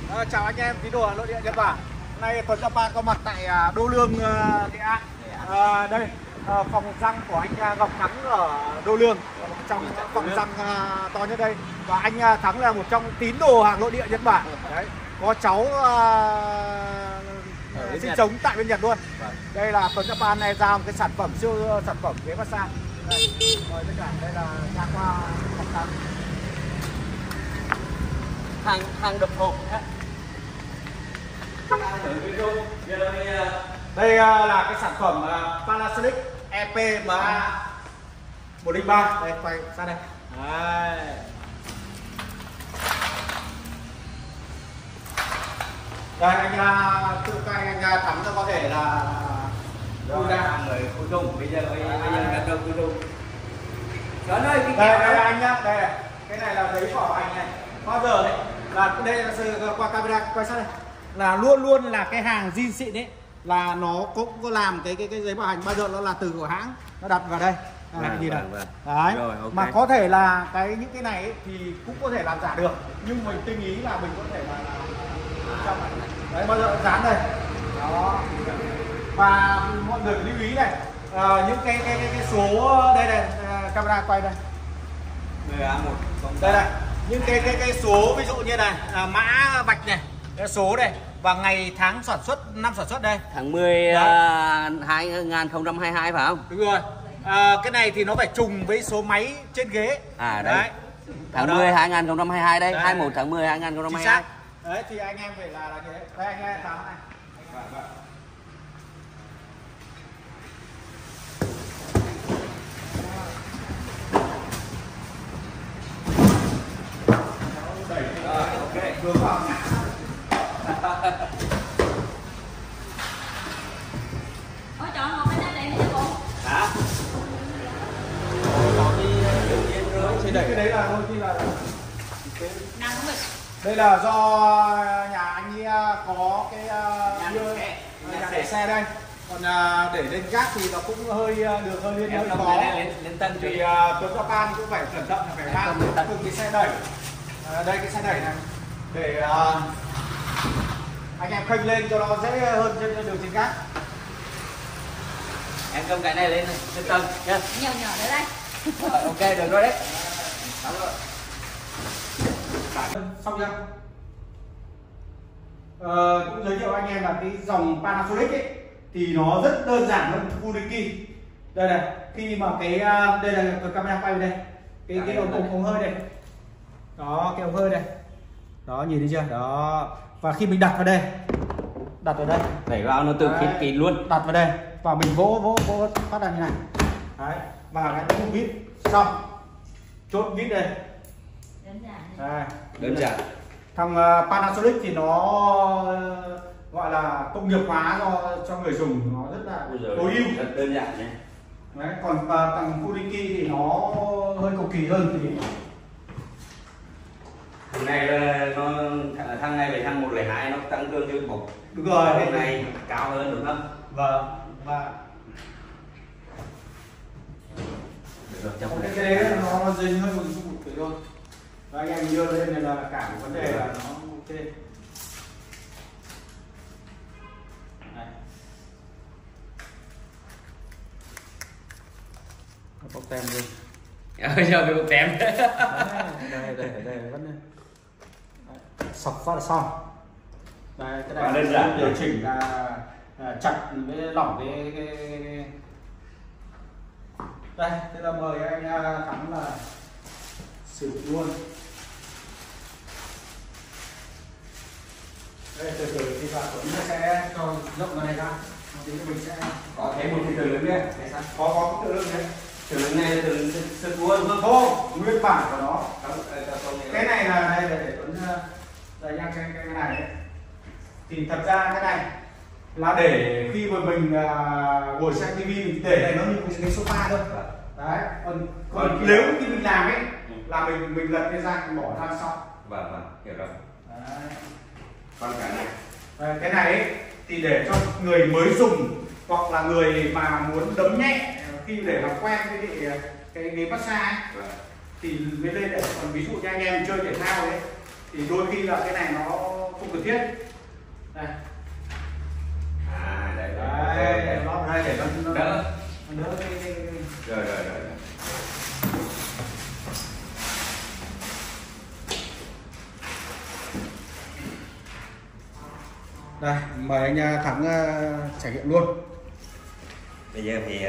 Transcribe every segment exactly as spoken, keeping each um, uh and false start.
À, chào anh em tín đồ nội địa Nhật Bản. Hôm nay Tuấn Japan có mặt tại Đô Lương, Nghệ An. À, đây à, phòng răng của anh Ngọc Thắng ở Đô Lương, trong phòng răng à, to nhất đây. Và anh Thắng là một trong tín đồ hàng nội địa Nhật Bản. Đấy, có cháu à, sinh sống tại bên Nhật luôn. Đây là Tuấn Japan này ra một cái sản phẩm siêu sản phẩm ghế massage. Đây, mời tất cả đây là nha khoa Ngọc Thắng. hàng hàng đập hộp. Đây là cái sản phẩm Panasonic E P M A một không ba. Đây, quay sang đây. Đấy. Đây anh tự tay anh Thắng cho có thể là Tôi ra người cuối cùng bây giờ bây giờ là đầu cuối cùng. Đó đây cái đây, đây anh nhá, đây này. Cái này là giấy của anh này. Bao giờ đấy là đây là qua camera quay sát đây. Là luôn luôn là cái hàng zin xịn đấy là nó cũng có làm cái cái cái giấy bảo hành, bao giờ nó là từ của hãng nó đặt vào đây. Đây, vâng, nhìn vâng, này. Vâng. Đấy. Rồi, okay. Mà có thể là cái những cái này ấy, thì cũng có thể làm giả được, nhưng mình tinh ý là mình có thể là, là trong này. Đấy, bao giờ dán đây. Đó. Và mọi người lưu ý này, à, những cái cái cái, cái số đây này, camera quay đây. mười A một Đây này, những cái cái cái số ví dụ như này, à, mã vạch này, cái số này và ngày tháng sản xuất, năm sản xuất đây. tháng mười uh, hai nghìn không trăm hai mươi hai phải không? Đúng rồi. À, cái này thì nó phải trùng với số máy trên ghế. À đấy. Đấy. Tháng mười hai nghìn không trăm hai mươi hai đây, hai mươi mốt tháng mười hai nghìn không trăm hai mươi hai. Đấy thì anh em phải là là như thế. Đây anh em tám này. Vâng, vâng. Rồi, ok, vừa vào ngã. Ôi chọn một cái đèn này cho cô. Hả? Có đi tự nhiên rồi. Chỉ đẩy cái đấy là đôi khi là Nào cũng được. đây là do nhà anh ấy có cái Nhà đưa, để xe. nhà để xe đây, còn để lên gác thì nó cũng hơi đường hơi lên hơi khó. Lên, lên tân Thì thì uh, Tuấn Japan cũng phải cẩn thận, phải mang từng cái xe đẩy. À, đây cái xe đẩy này để uh, anh em khênh lên cho nó dễ hơn trên đường trên gác. em cầm cái này lên lên tân nhá. Nhỏ nhỏ nữa đây. Rồi, ok được rồi đấy. Xong rồi. Xong chưa? Ờ, cũng giới thiệu anh em là cái dòng Panasonic ấy thì nó rất đơn giản hơn Fujiki. Đây này, khi mà cái đây là cái camera quay đây, cái cái ống ống hơi đây, đó cái ống hơi đây, đó nhìn thấy chưa? Đó, và khi mình đặt vào đây, đặt vào đây, Đẩy vào nó tự khít kín luôn. đặt vào đây và mình vỗ vỗ vỗ phát ra như này. Đấy, và cái nút vít xong, chốt vít đây. Đơn giản. Đây. Đơn giản. Thằng Panasonic thì nó gọi là công nghiệp hóa cho cho người dùng, nó rất là tối ưu, rất đơn giản nhé. đấy. Còn thằng Fujiki thì nó hơi cầu kỳ hơn thì Thằng này là nó thằng này với thằng một không hai nó tăng cường như một. đúng rồi, Thằng này cao hơn đúng không? vâng. Và Được, cái cái đấy nó dính hơi một chút thế thôi, và anh em đưa lên này là cả một vấn đề là nó ok. Đây. Nó bóc tem luôn. Bây giờ bị bột tem. Đây, đây, đây, đây, vẫn đây. Sọc phát là xong. Đây, cái này đơn giản điều chỉnh là, là chặt với lỏng cái, cái, cái, cái... Đây, thế là mời anh Thắng là sử dụng luôn. Đây, từ từ thì vào Tuấn sẽ cho rộng cái này ra. Một tí mình sẽ Có thêm một cái từ lớn nhé. có có cái từ lớn đấy. Từ lớn này từ sơ cua đúng không? Không, nguyên bản của nó. Cái này là đây để Tuấn đây nha, cái cái này ấy. Thì thật ra cái này là để khi mà mình uh, ngồi xem tivi mình để này nó như cái sofa thôi. Đấy, còn còn nếu khi mình làm ấy là mình mình lật cái ra mình bỏ ra xong. Vâng vâng, hiểu rồi. Đấy. Còn cái này. Đấy, cái này ấy, thì để cho người mới dùng hoặc là người mà muốn đấm nhẹ khi để làm quen với cái cái ghế massage ấy, thì mới lên để, còn ví dụ như anh em chơi thể thao ấy thì đôi khi là cái này nó không được tiểu thiết đây. À, đây, Đấy, đây, nó đây để nó đỡ. nó đỡ cái, cái, cái... Rồi, rồi, rồi, rồi. Đây, mời anh Thắng uh, trải nghiệm luôn. Bây giờ thì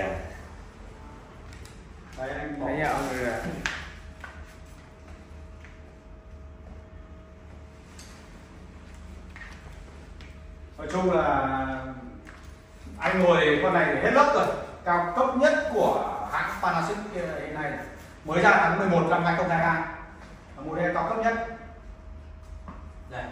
Đấy, anh bỏ. bây giờ ông rồi. Nói chung là anh ngồi con này để hết lớp rồi, cao cấp nhất của hãng Panasonic hiện nay, mới ra tháng mười một năm hai không hai hai, model cao cấp nhất. Đây.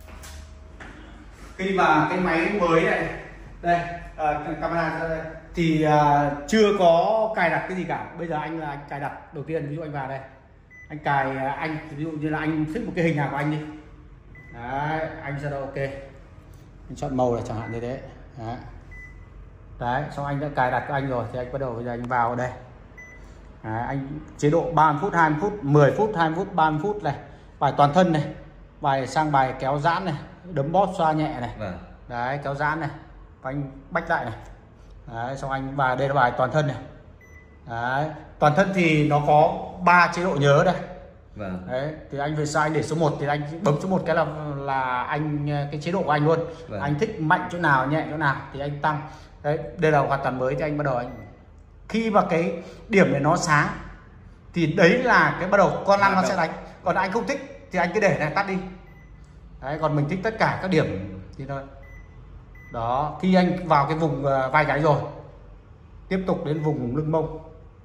Khi mà cái máy mới này, đây, à, camera đây, thì à, chưa có cài đặt cái gì cả. Bây giờ anh là anh cài đặt đầu tiên, ví dụ anh vào đây, anh cài anh ví dụ như là anh thích một cái hình nào của anh đi. Đấy, anh sẽ đâu ok. Anh chọn màu là chẳng hạn như thế. Đấy. Đấy, xong anh đã cài đặt của anh rồi thì anh bắt đầu bây giờ anh vào đây. Đấy, anh chế độ ba mươi phút, hai mươi phút, mười phút, hai mươi phút, ba mươi phút này. Bài toàn thân này, bài sang bài kéo giãn này, đấm bóp xoa nhẹ này. Vâng. Đấy, kéo giãn này. Và anh bách lại này. Đấy, xong anh vào đây là bài toàn thân này. Đấy, toàn thân thì nó có ba chế độ nhớ đây. Vâng. Đấy, thì anh về sau anh để số một thì anh bấm số một cái là là anh cái chế độ của anh luôn. Vâng. Anh thích mạnh chỗ nào, nhẹ chỗ nào thì anh tăng. Đấy, đây là hoàn toàn mới thì anh bắt đầu anh khi mà cái điểm này nó sáng thì đấy là cái bắt đầu con lăn nó sẽ đánh. Còn anh không thích thì anh cứ để này tắt đi. Đấy, còn mình thích tất cả các điểm thì thôi. Đó, khi anh vào cái vùng vai gáy rồi, tiếp tục đến vùng lưng mông.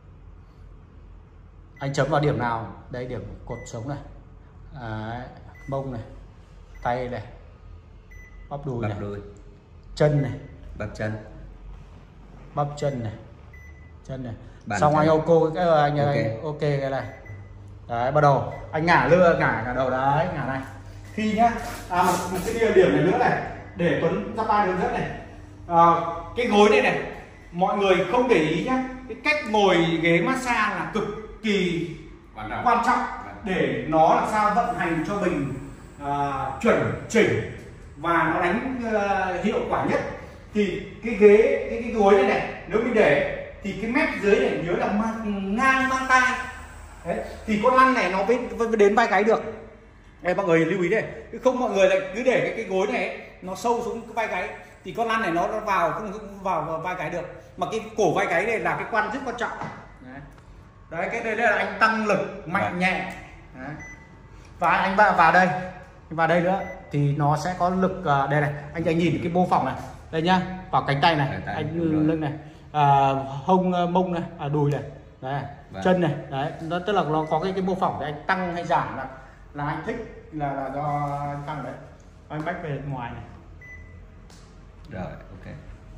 Anh chấm vào điểm nào? Đây điểm cột sống này. Đấy, mông này, tay này, bắp đùi này, đùi. chân này, Bắp chân. bắp chân này, chân này. Bàn Xong chân. anh ô cô cái anh Ok. anh ok cái này. Đấy, bắt đầu anh ngả lưa, ngả ngả đầu đấy, ngả này. Khi nhá, à một, một cái điểm này nữa này để Tuấn Japan hướng dẫn này. À, cái gối này này, mọi người không để ý nhá, cái cách ngồi ghế massage là cực kỳ Quan trọng. quan trọng để nó làm sao vận hành cho mình à, chuẩn chỉnh và nó đánh à, hiệu quả nhất. Thì cái ghế cái, cái gối này này nếu mình để thì cái mép dưới này nhớ là mang, ngang mang tay. Đấy, thì con lăn này nó mới, mới đến vai gáy được. Đây mọi người lưu ý đây, không mọi người lại cứ để cái, cái gối này ấy, nó sâu xuống cái vai gáy thì con lăn này nó, nó vào không vào, vào vai gáy được, mà cái cổ vai gáy này là cái quan rất quan trọng. Đấy, đấy cái đây là anh tăng lực mạnh Đấy. nhẹ. Đấy. Và anh vào vào đây vào đây nữa thì nó sẽ có lực uh, đây này, anh anh nhìn cái mô phỏng này đây nhá, vào cánh tay này, Cánh tay, anh đúng rồi. lưng này, à, hông uh, mông này, à, đùi này, đấy, Vâng. chân này, đấy, nó tức là nó có cái cái mô phỏng để anh tăng hay giảm là là anh thích là là do anh tăng đấy. Anh bách về ngoài này. Rồi, ok.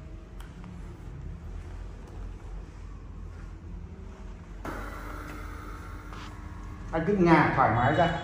Anh cứ ngả thoải mái ra.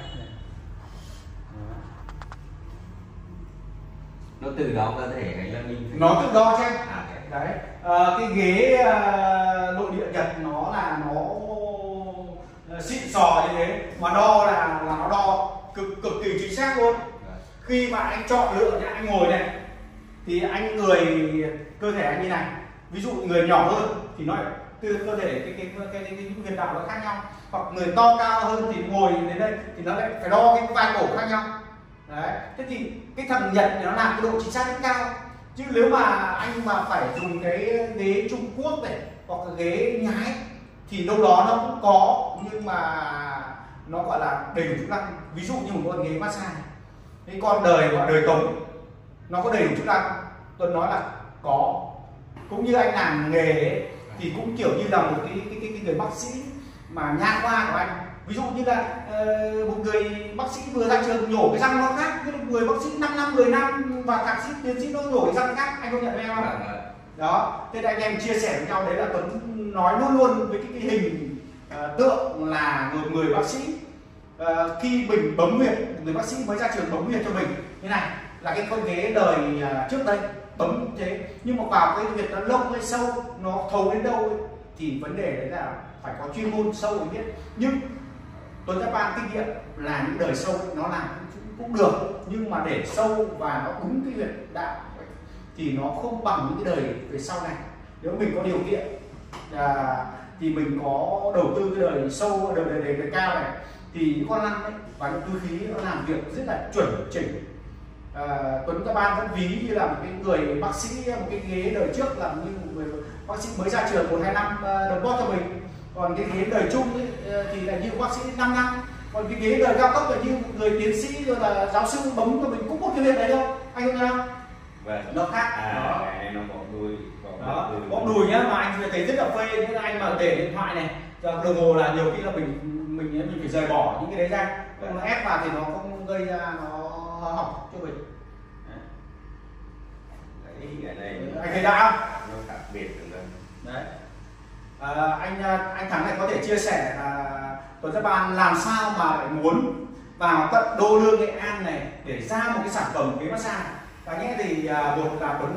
Nó từ đó cơ thể hay là mình phải- Nó tự do chứ anh. À, ok. Đấy, à, cái ghế à, nội địa Nhật nó là nó à, xịn sò như thế mà đo là là nó đo cực cực kỳ chính xác luôn. Rồi. Khi mà anh chọn lựa nhá, anh ngồi này thì anh người cơ thể anh như này, ví dụ người nhỏ hơn thì nó từ cơ thể cái cái cái cái, cái huyệt đạo nó khác nhau, hoặc người to cao hơn thì ngồi đến đây thì nó lại phải đo cái vai cổ khác nhau. Đấy, thế thì cái thằng Nhật thì nó làm cái độ chính xác rất cao, chứ nếu mà anh mà phải dùng cái ghế Trung Quốc này hoặc là ghế nhái thì đâu đó nó cũng có nhưng mà nó gọi là đầy đủ chức năng. Ví dụ như một con ghế massage này, cái con đời gọi đời Tống nó có đầy đủ chức năng, tôi nói là có. Cũng như anh làm nghề ấy, thì cũng kiểu như là một cái cái, cái, cái người bác sĩ mà nha khoa của anh, ví dụ như là uh, một người bác sĩ vừa ra trường nhổ cái răng nó khác với một người bác sĩ năm năm mười năm và thạc sĩ tiến sĩ nó nhổ cái răng khác, anh công nhận với em không? Vâng, vâng. Đó, thế anh em chia sẻ với nhau đấy là Tuấn nói luôn luôn với cái, cái hình uh, tượng là một người bác sĩ uh, khi mình bấm huyệt, người bác sĩ mới ra trường bấm huyệt cho mình như này là cái con ghế đời uh, trước đây bấm như thế, nhưng mà vào cái huyệt nó lông hay sâu, nó thấu đến đâu ấy, thì vấn đề đấy là phải có chuyên môn sâu để biết. Nhưng Tuấn Japan kinh nghiệm là những đời sâu nó làm cũng được, nhưng mà để sâu và nó đúng cái huyệt đạo thì nó không bằng những cái đời về sau này. Nếu mình có điều kiện à, thì mình có đầu tư cái đời sâu, đời đời, đời, đời cao này, thì con lăn ấy, và những túi khí nó làm việc rất là chuẩn chỉnh. À, Tuấn các bạn vẫn ví như là một cái người bác sĩ, một cái ghế đời trước là như một người bác sĩ mới ra trường một hai năm đồng góp cho mình, còn cái ghế đời chung ấy, thì là như bác sĩ năm năm, còn cái ghế đời cao cấp là như một người tiến sĩ rồi là giáo sư bấm cho mình cũng một cái việc đấy đâu anh không thấy không? Vâng. Nó khác. À, đó. cái này nó bóp đùi, Đó, bóp đùi nhá, mà anh thấy rất là phê, nghĩa là anh mà để điện thoại này đồng hồ là nhiều khi là mình mình mình phải rời bỏ những cái đấy ra, nó ép vào thì nó không gây ra nó hỏng cho mình. Đấy, cái này Anh thấy đã không? nó khác biệt rồi. Đấy. À, anh anh Thắng này có thể chia sẻ là Tuấn Japan làm sao mà lại muốn vào tận đô lương Nghệ An này để ra một cái sản phẩm cái massage. Và nhé thì à, một là Tuấn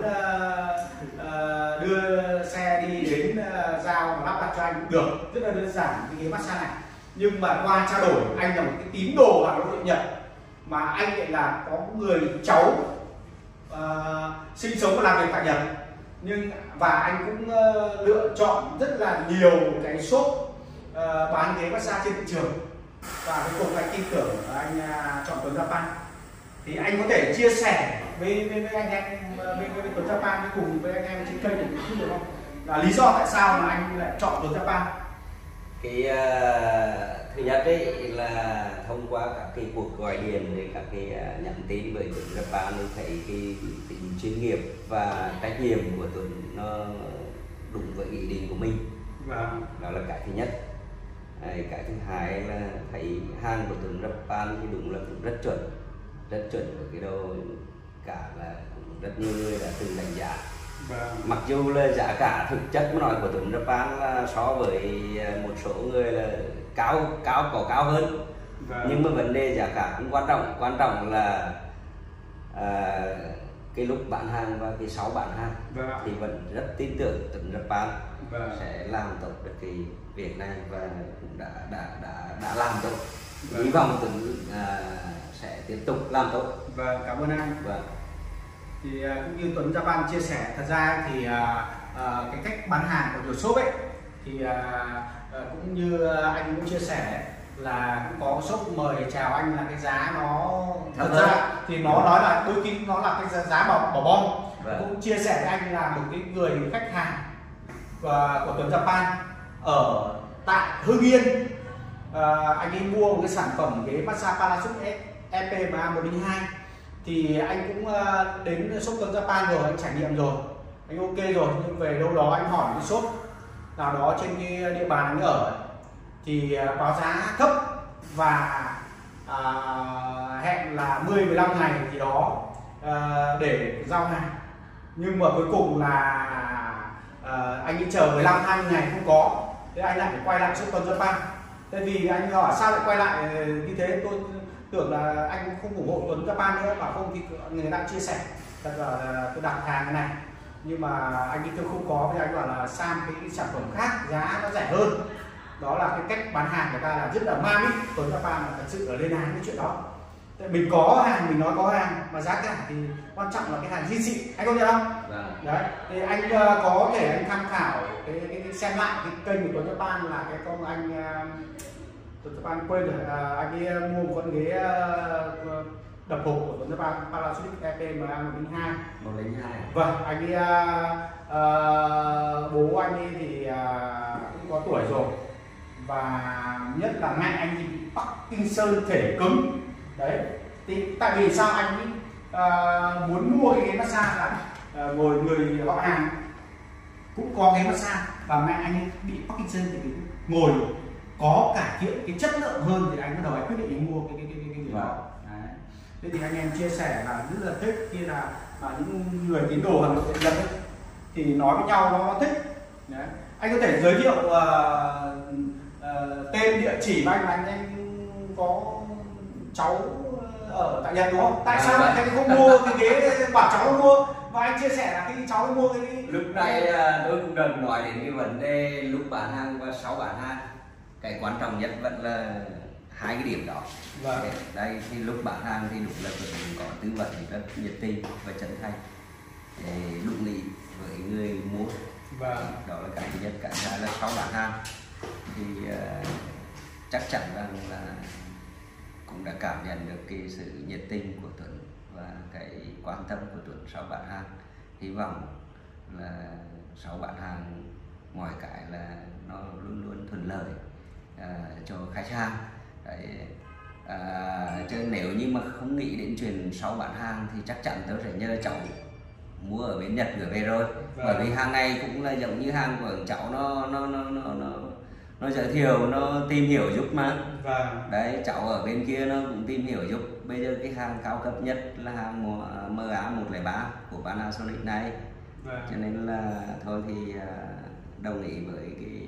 uh, uh, đưa xe đi đến uh, giao và lắp đặt cho anh cũng được, rất là đơn giản cái ghế massage này. Nhưng mà qua trao đổi anh là một cái tín đồ Hà Nội Nhật, mà anh lại là có người cháu uh, sinh sống và làm việc tại Nhật, nhưng và anh cũng uh, lựa chọn rất là nhiều cái shop uh, bán ghế massage trên thị trường, và cuối cùng anh tin tưởng anh uh, chọn Tuấn Japan. Thì anh có thể chia sẻ với với, với anh em với, với, với Tuấn Japan, với cùng với anh em trên kênh này được không? Là lý do tại sao mà anh lại chọn Tuấn Japan? Cái uh, thứ nhất đấy là thông qua các cái cuộc gọi điện để các cái uh, nhắn tin với Tuấn Japan, tôi thấy cái tính chuyên nghiệp và trách nhiệm của Tuấn nó đúng với ý định của mình. Vâng. Đó là cái thứ nhất. Cái thứ hai là thấy hàng của Tuấn Japan thì đúng là cũng rất chuẩn, rất chuẩn ở cái đâu cả, là cũng rất nhiều người đã từng đánh giá. Vâng. Mặc dù là giá cả thực chất mà nói của Tuấn Japan là so với một số người là cao cao có cao hơn. Vâng. Nhưng mà vấn đề giá cả cũng quan trọng, quan trọng là à, cái lúc bán hàng và cái sau bán hàng. Vâng. Thì vẫn rất tin tưởng Tuấn Japan. Vâng. Sẽ làm tốt được cái việc này và cũng đã đã đã đã làm tốt. Vâng. Hy vọng Tuấn à, sẽ tiếp tục làm tốt. Vâng, cảm ơn anh. Vâng. Thì uh, cũng như Tuấn Japan chia sẻ, thật ra thì uh, uh, cái cách bán hàng của nhiều shop ấy thì uh, uh, cũng như anh cũng chia sẻ là cũng có shop mời chào anh là cái giá nó thật Thật ra thì nó nói là đôi khi nó là cái giá bỏ bỏ bom. Vâng. Cũng chia sẻ với anh là một cái người khách hàng của, của Tuấn Japan ở tại Hưng Yên, uh, anh ấy mua một cái sản phẩm ghế massage Panasonic E P M A một không hai, thì anh cũng uh, đến shop Tuấn Japan rồi, anh trải nghiệm rồi, anh ok rồi, nhưng về đâu đó anh hỏi cái shop nào đó trên cái địa bàn anh ở thì uh, báo giá thấp và uh, hẹn là mười mười lăm ngày thì đó uh, để giao hàng, nhưng mà cuối cùng là uh, anh đi chờ mười lăm hai mươi ngày không có, thế anh lại phải quay lại shop Tuấn Japan. Tại vì anh hỏi sao lại quay lại như thế, tôi tưởng là anh cũng không ủng hộ Tuấn Japan nữa, mà không thì người ta chia sẻ thật là tôi đặt hàng cái này, nhưng mà anh ấy tôi không có, thì anh bảo là sang cái sản phẩm khác giá nó rẻ hơn. Đó là cái cách bán hàng người ta là rất là ma mít. Tuấn Japan là thật sự là lên án cái chuyện đó. Tại mình có hàng, mình nói có hàng mà giá cả thì quan trọng là cái hàng zin xịn, anh công nhận không? Vâng. Đấy, thì anh uh, có thể anh tham khảo cái, cái, cái xem lại cái kênh của Tuấn Japan là cái con anh uh, Tuấn Japan quên rồi, uh, anh ấy mua một con ghế uh, đập hộp của Tuấn Japan Panasonic E P M A một không hai. một không hai. Vâng, anh ấy uh, uh, bố anh ấy thì uh, cũng có tuổi rồi, và nhất là mẹ anh thì bị Parkinson thể cứng. Đấy, thì tại vì sao anh ấy uh, muốn mua cái ghế massage là uh, ngồi người họ hàng cũng có ghế massage, và mẹ anh ấy bị Parkinson thì ngồi có cải thiện cái chất lượng hơn, thì anh bắt đầu anh quyết định anh mua cái cái cái cái, cái đó. Đấy. Thế thì anh em chia sẻ là rất là thích khi là mà những người tín đồ Hà Nội Nhật ấy, thì nói với nhau nó thích. Đấy. Anh có thể giới thiệu uh, uh, tên, địa chỉ của anh, là anh anh có cháu ở tại Nhật đúng không? Tại sao lại không mua cái ghế bảo cháu mua, và anh chia sẻ là khi cháu mua cái Lúc này tôi cũng cần nói đến cái vấn đề lúc bán hàng và sau bán hàng. Cái quan trọng nhất vẫn là hai cái điểm đó. Vâng. Đây thì lúc bán hàng thì đúng là Tuấn có tư vấn rất nhiệt tình và chân thành để đúng lý với người mua. Vâng. Đó là cái thứ nhất. Cái thứ hai là sau bán hàng thì uh, chắc chắn rằng là cũng đã cảm nhận được cái sự nhiệt tình của Tuấn và cái quan tâm của Tuấn sau bán hàng. Hy vọng là sau bán hàng mọi cái là nó luôn luôn thuận lợi uh, cho khách hàng. Đấy, à, chứ nếu như mà không nghĩ đến chuyện sau bán hàng thì chắc chắn tôi sẽ nhờ cháu mua ở bên Nhật gửi về rồi. Vâng. Bởi vì hàng này cũng là giống như hàng của cháu nó nó nó nó nó, nó giới thiệu, nó tìm hiểu giúp mà. Vâng. Đấy, cháu ở bên kia nó cũng tìm hiểu giúp. Bây giờ cái hàng cao cấp nhất là hàng M A một không ba của Panasonic này. Vâng. Cho nên là thôi thì uh, đồng ý với cái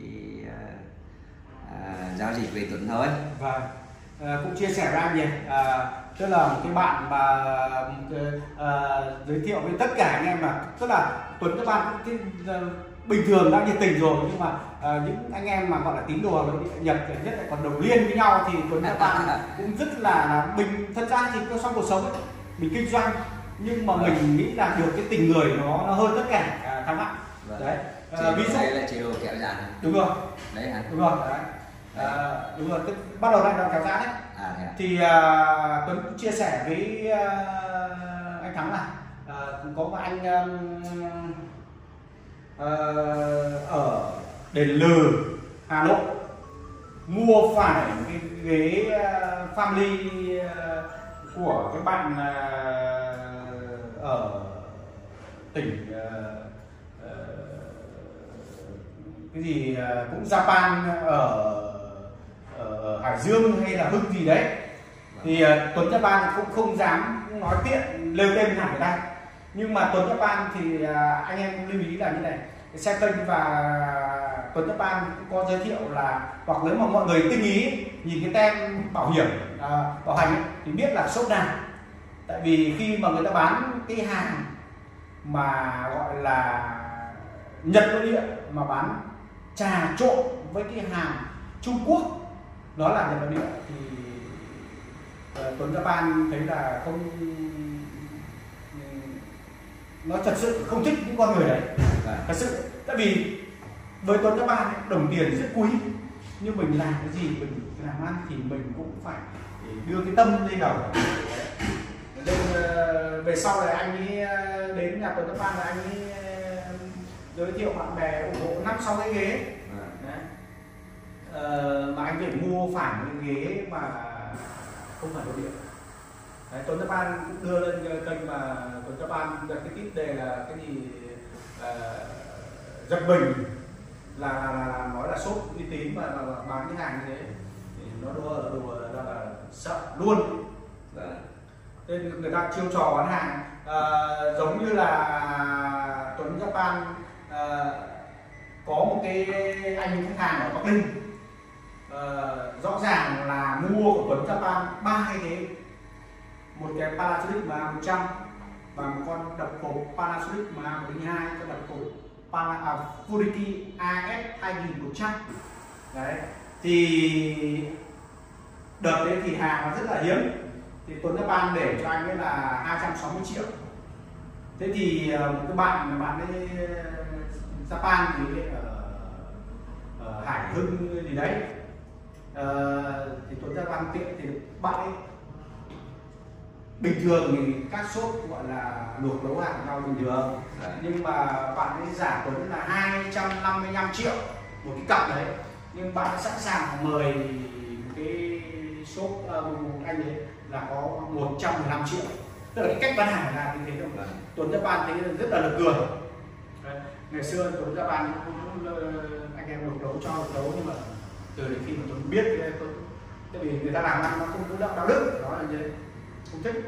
À, giao dịch về Tuấn thôi. Vâng. À, cũng chia sẻ với anh nhỉ, à, tức là một cái bạn mà à, giới thiệu với tất cả anh em là tức là Tuấn các bạn cũng cái, uh, bình thường đã nhiệt tình rồi, nhưng mà uh, những anh em mà gọi là tín đồ với Nhật nhất lại còn đồng liên với nhau thì Tuấn các bạn cũng rất là, là bình. Thật ra thì trong cuộc sống ấy, mình kinh doanh nhưng mà mình nghĩ là được cái tình người nó nó hơn tất cả. À, thắng ạ. Vâng. Đấy. À, ví dụ đây là chế độ kéo dài. Đúng rồi. Đấy hả? Đúng rồi. Đấy. À, đúng rồi, tức, bắt đầu lại đoạn kéo giãn đấy. À, thế à? Thì uh, Tuấn cũng chia sẻ với uh, anh Thắng là uh, có một anh um, uh, ở Đền Lừ, Hà Nội mua phải cái ghế uh, family uh, của cái bạn uh, ở tỉnh uh, uh, cái gì uh, cũng Japan ở ở Hải Dương hay là Hưng gì đấy. Thì uh, Tuấn Japan cũng không dám nói tiện lêu tên hẳn ở đây, nhưng mà Tuấn Japan thì uh, anh em lưu ý là như này, cái xe kênh và Tuấn Japan cũng có giới thiệu là, hoặc nếu mà mọi người tinh ý nhìn cái tem bảo hiểm uh, bảo hành ấy, thì biết là shop nào. Tại vì khi mà người ta bán cái hàng mà gọi là Nhật nội địa mà bán trà trộn với cái hàng Trung Quốc đó là Nhật nội địa thì uh, Tuấn Japan thấy là không, nó thật sự không thích những con người đấy. Thật sự, tại vì với Tuấn Japan đồng tiền rất quý, nhưng mình làm cái gì, mình làm ăn thì mình cũng phải đưa cái tâm lên đầu. Nên uh, về sau này anh ấy đến nhà Tuấn Japan là anh ấy giới thiệu bạn bè ủng hộ năm sáu cái ghế. Uh, mà anh phải mua phải cái ghế mà không phải nội địa. Đấy, Tuấn Japan cũng đưa lên kênh mà Tuấn Japan được cái tip đề là cái gì uh, giật mình là, là, là nói là shop uy tín mà, mà, mà bán cái hàng như thế thì nó đùa đùa là, là sợ luôn. Nên người ta chiêu trò bán hàng uh, giống như là Tuấn Japan uh, có một cái anh khách hàng ở Bắc Ninh. Uh, rõ ràng là mua của Tuấn Japan ba cái ghế, một cái Panasonic M A một trăm và một con đập hộp Panasonic M A một không hai, con đập hộp Pana, à, Furiki A S hai nghìn một trăm. Đấy, thì đợt đấy thì hàng nó rất là hiếm, thì Tuấn Japan để cho anh ấy là hai trăm sáu mươi triệu. Thế thì một cái bạn bạn ấy Japan thì ở, ở Hải Hưng gì đấy. Uh, thì Tuấn Japan tiện thì bạn ấy bình thường thì các shop gọi là luộc nấu hàng nhau bình thường. Đấy. Nhưng mà bạn ấy giả Tuấn là hai trăm năm mươi lăm triệu một cái cặp đấy, nhưng bạn sẵn sàng mời cái shop uh, anh ấy là có một trăm mười lăm triệu. Tức là cái cách bán hàng là như thế đâu. Đấy. Tuấn Japan thấy rất là lực cười. Đấy. Ngày xưa Tuấn Japan cũng anh em luộc nấu cho luộc nấu, nhưng mà từ đến khi mà tôi biết tôi, tại vì người ta làm ăn nó không có đạo đức, đó là như thế, không thích.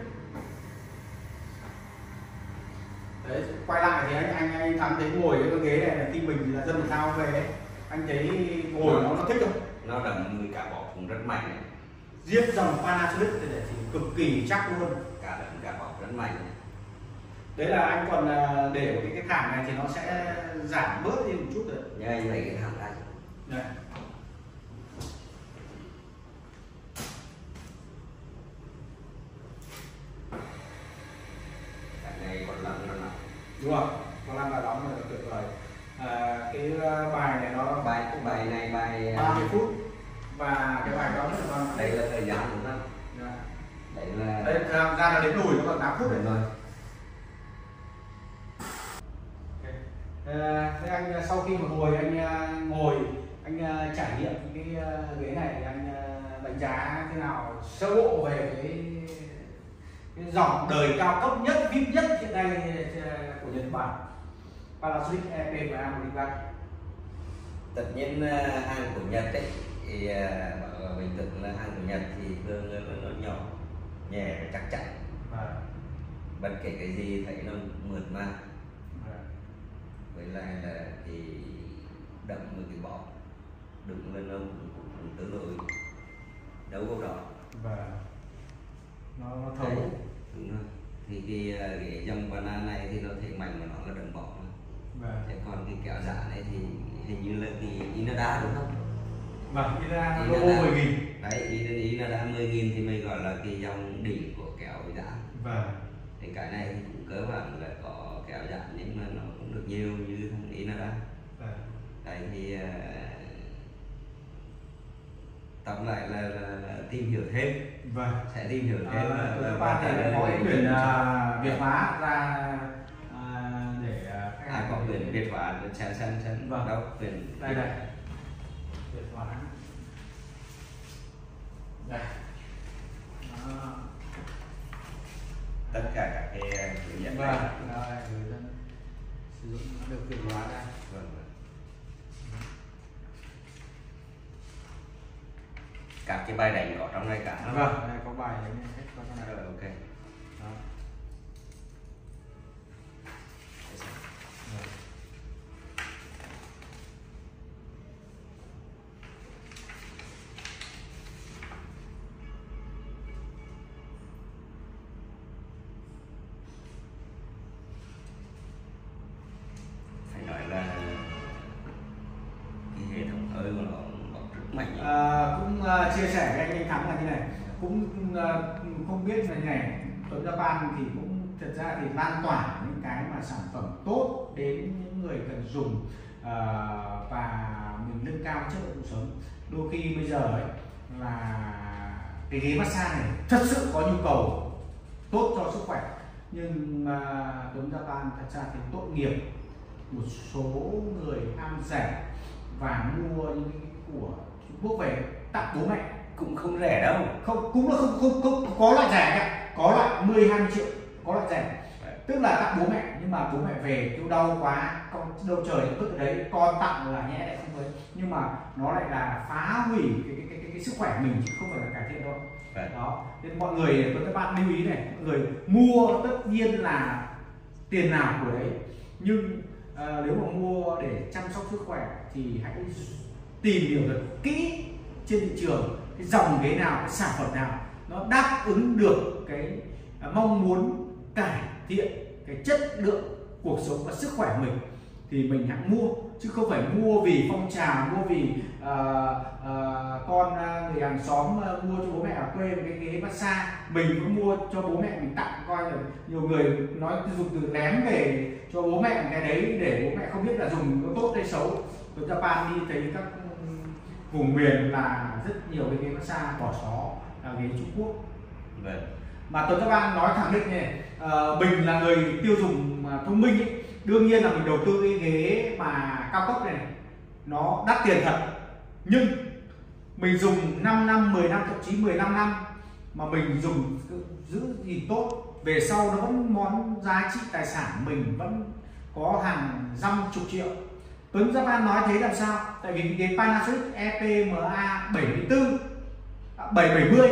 Đấy, quay lại thì anh anh anh Thắng thấy ngồi cái ghế này là khi mình là dân thể thao về đấy, anh thấy ngồi nó nó thích không? Nó đậm cả bọc cũng rất mạnh này. Riêng dòng Panasonic thì, thì cực kỳ chắc luôn, cả đậm cả bọc rất mạnh này. Đấy là anh còn để cái cái thảm này thì nó sẽ giảm bớt đi một chút rồi. Như anh lấy cái thảm này. Đấy. đúng không? Có năm bài bóng là tuyệt vời. À, cái bài này nó bài cái bài này bài ba mươi phút và cái bài đó rất là ngon. đây là thời gian đúng không? Dạ. Đấy là Đây ra là đến lùi nó còn tám phút đúng rồi. À, thế anh sau khi một hồi anh ngồi anh trải nghiệm cái ghế này thì anh đánh giá thế nào sơ bộ về cái, cái dòng đời cao cấp nhất, vê i pê nhất hiện nay của Nhật Bản, Panasonic e pê và a một không ba? Tất nhiên hàng của Nhật ấy thì bảo là bình thường là hàng của Nhật thì thường là nó nhỏ nhẹ và chắc chắn, À. bất kể cái gì thấy nó mượt mà, À. với lại là thì đậm một cái bọ đừng lên nó cũng, cũng, cũng tương đối đấu câu đó Và nó, nó thấu. Đấy, đúng rồi. Thì cái cái dòng banana này thì nó thể mạnh mà nó là đậm bọ, Và thế còn cái kẹo giả này thì hình như là cái Inada đúng không? Vâng, Inada nó logo mười nghìn. Đấy, Inada mười nghìn thì mình gọi là cái dòng đỉnh của kẹo giả. Vâng. Thì cái này thì cũng cơ bản là có kẹo giả nhưng mà nó cũng được nhiều như thằng Inada. Vâng. Đấy thì uh, tóm lại là, là, là tìm hiểu thêm. Vâng. Sẽ tìm hiểu thêm. À, là, các bạn thì có cái quyền uh, Việt hóa ra uh, để uh, khách à, hàng có quyền Việt hóa xem xem xem vâng. đâu quyền đây đây Việt hóa đây. Đó. tất cả các cái hướng dẫn Vâng, này. rồi người dân sử dụng nó được Việt hóa đây. Vâng. Các cái bài đánh có trong này cả. Vâng, đây có bài đánh hết có trong này. Rồi, ok. Đó. Rồi. Phải nói là cái hệ thống hơi của nó bật rất mạnh. À, cũng uh, chia sẻ với anh Anh Thắng là như này, cũng uh, không biết là như này, Tuấn Japan thì cũng thật ra thì lan tỏa những cái mà sản phẩm tốt đến những người cần dùng uh, và mình nâng cao chất lượng cuộc sống. Đôi khi bây giờ ấy, là cái ghế massage này thật sự có nhu cầu tốt cho sức khỏe, nhưng uh, Tuấn Japan thật ra thì tội nghiệp một số người ham rẻ và mua những cái của Trung Quốc về tặng bố mẹ. Cũng không rẻ đâu. Không, cũng là không, không, không có loại rẻ cả, có loại mười hai mươi triệu, có loại rẻ. Đấy. Tức là tặng bố mẹ, nhưng mà bố mẹ về kêu đau quá, con đâu trời nó vứt ở đấy, con tặng là nhẹ lại không thấy, nhưng mà nó lại là phá hủy cái cái cái, cái, cái sức khỏe mình chứ không phải là cải thiện đâu. Đấy. Đó, nên mọi người, các bạn lưu ý này, mọi người mua tất nhiên là tiền nào của đấy, nhưng à, nếu mà mua để chăm sóc sức khỏe thì hãy tìm hiểu thật kỹ trên thị trường cái dòng ghế nào, cái sản phẩm nào nó đáp ứng được cái à, mong muốn cải thiện cái chất lượng cuộc sống và sức khỏe mình thì mình hãy mua, chứ không phải mua vì phong trào, mua vì uh, uh, con uh, người hàng xóm uh, mua cho bố mẹ ở quê cái ghế massage, mình cũng mua cho bố mẹ mình tặng, coi là nhiều người nói dùng từ ném về cho bố mẹ cái đấy để bố mẹ không biết là dùng có tốt hay xấu. Ở Japan đi thấy các vùng miền là rất nhiều cái ghế massage bỏ xó là ghế Trung Quốc. Vâng. Mà Tuấn Japan nói khẳng định này, uh, mình là người tiêu dùng uh, thông minh ấy, đương nhiên là mình đầu tư cái ghế mà cao cấp này nó đắt tiền thật, nhưng mình dùng năm năm, mười năm, thậm chí mười lăm năm mà mình dùng giữ gìn tốt, về sau nó vẫn món giá trị tài sản mình vẫn có hàng dăm chục triệu. Tuấn Japan nói thế làm sao? Tại vì cái ghế Panasonic e pê em a bảy mươi tư, bảy bảy mươi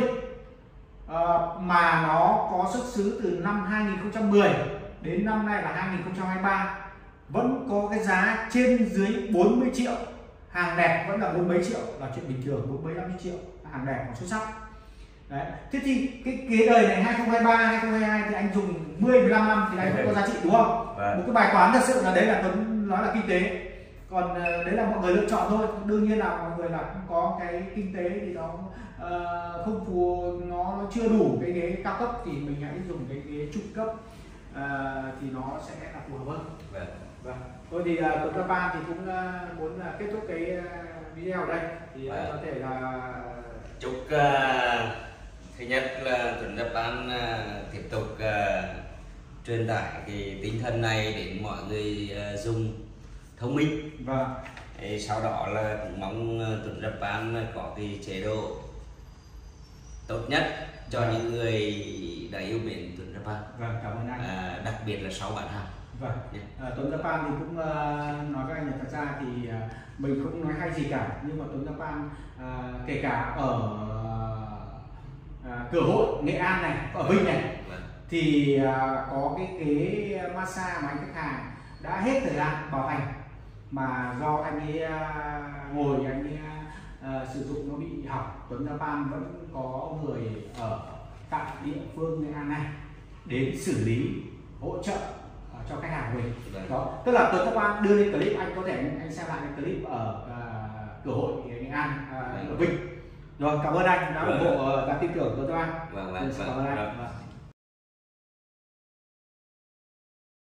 uh, mà nó có xuất xứ từ năm hai nghìn không trăm mười đến năm nay là hai nghìn không trăm hai mươi ba, vẫn có cái giá trên dưới bốn mươi triệu, hàng đẹp vẫn là bốn mấy triệu là chuyện bình thường, bốn mấy năm mươi triệu hàng đẹp và xuất sắc. Đấy. Thế thì cái ghế đời này hai nghìn không trăm hai mươi ba, hai nghìn không trăm hai mươi hai thì anh dùng mười mười lăm năm thì anh vẫn có giá trị đúng không? Vâng. Một cái bài toán thật sự là đấy là Tuấn nói là kinh tế. Còn đấy là mọi người lựa chọn thôi, đương nhiên là mọi người là cũng có cái kinh tế thì nó uh, không phù, nó, nó chưa đủ cái ghế cao cấp thì mình hãy dùng cái ghế trung cấp. à, thì nó sẽ là phù hợp hơn. Vâng. Vâng. Thôi thì uh, Tuấn Japan thì cũng uh, muốn uh, kết thúc cái uh, video ở đây thì uh, Vâng. có thể là Chúc uh, thứ nhất là Tuấn Japan uh, tiếp tục uh, truyền tải cái tinh thần này đến mọi người uh, dùng thông minh. vâng Thì sau đó là cũng mong uh, Tuấn Japan có cái chế độ tốt nhất cho Vâng. những người đã yêu mến Tuấn Japan, vâng cảm ơn anh. à, đặc biệt là sau bản hàng. Vâng. Yeah. À, Tuấn Japan thì cũng uh, nói các anh là thật ra thì uh, mình không nói hay gì cả, nhưng mà Tuấn Japan uh, kể cả ở uh, cửa hội Nghệ An này, ở Vinh này Vâng. thì uh, có cái ghế massage mà anh khách hàng đã hết thời gian bảo hành mà do anh ấy uh, ngồi anh ấy uh, sử dụng nó bị hỏng. Tuấn Japan vẫn có người ở tại địa phương Nghệ An này đến xử lý hỗ trợ uh, cho khách hàng của mình. Vâng. Đó, tức là Tuấn Japan đưa lên clip, anh có thể anh, anh xem lại cái clip ở uh, cửa hội Nghệ An uh, ở Vinh. Rồi cảm ơn anh đã ủng hộ và tin tưởng Tuấn Japan. Vâng, vâng, Cảm vâng. ơn anh. Rồi. Vâng.